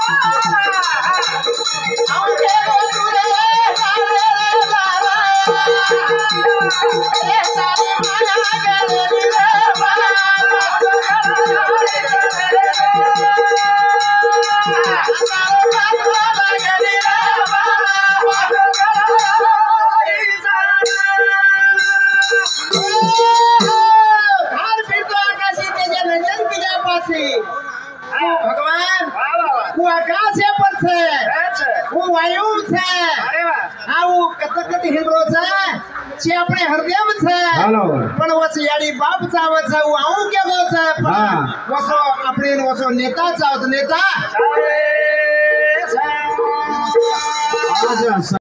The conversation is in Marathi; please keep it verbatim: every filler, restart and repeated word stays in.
भगवान वो आकाश है पर छे वो वायु छे आ वो कत कत हिंद्रो छे जे अपने हृदय में छे पण वो सियाड़ी बाप चावे छे वो आऊ के गो छे हां वो सो अपने वो सो नेता चावे नेता